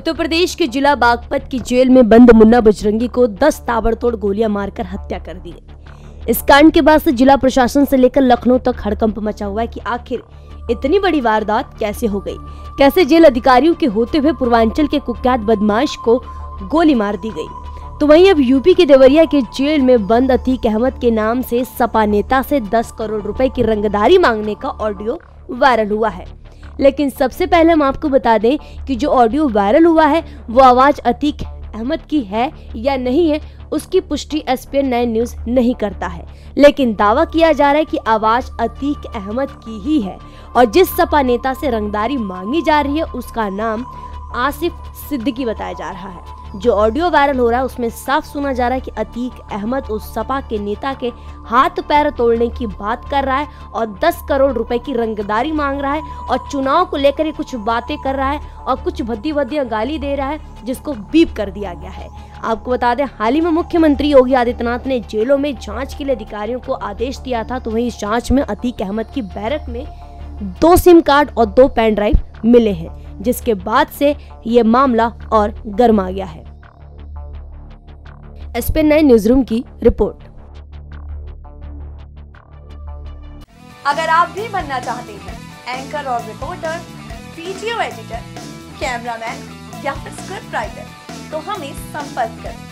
उत्तर प्रदेश के जिला बागपत की जेल में बंद मुन्ना बजरंगी को 10 ताबड़तोड़ गोलियां मारकर हत्या कर दी गई। इस कांड के बाद से जिला प्रशासन से लेकर लखनऊ तक हड़कंप मचा हुआ है कि आखिर इतनी बड़ी वारदात कैसे हो गई, कैसे जेल अधिकारियों के होते हुए पूर्वांचल के कुख्यात बदमाश को गोली मार दी गई। तो वहीं अब यूपी के देवरिया के जेल में बंद अतीक अहमद के नाम से सपा नेता से 10 करोड़ रुपए की रंगदारी मांगने का ऑडियो वायरल हुआ है। लेकिन सबसे पहले हम आपको बता दें कि जो ऑडियो वायरल हुआ है वो आवाज अतीक अहमद की है या नहीं है, उसकी पुष्टि एसपीएन 9 न्यूज नहीं करता है। लेकिन दावा किया जा रहा है कि आवाज अतीक अहमद की ही है और जिस सपा नेता से रंगदारी मांगी जा रही है उसका नाम आसिफ सिद्दीकी बताया जा रहा है। जो ऑडियो वायरल हो रहा है उसमें साफ सुना जा रहा है कि अतीक अहमद उस सपा के नेता के हाथ पैर तोड़ने की बात कर रहा है और 10 करोड़ रुपए की रंगदारी मांग रहा है और चुनाव को लेकर ये कुछ बातें कर रहा है और कुछ भद्दी गाली दे रहा है, जिसको बीप कर दिया गया है। आपको बता दें, हाल ही में मुख्यमंत्री योगी आदित्यनाथ ने जेलों में जांच के लिए अधिकारियों को आदेश दिया था। तो वहीं इस जांच में अतीक अहमद की बैरक में 2 सिम कार्ड और 2 पेन ड्राइव मिले हैं, जिसके बाद से ये मामला और गर्मा गया है। एसपीएन 9 न्यूज रूम की रिपोर्ट। अगर आप भी बनना चाहते हैं एंकर और रिपोर्टर, वीडियो एडिटर, कैमरामैन या फिर स्क्रिप्ट राइटर, तो हमें संपर्क करें।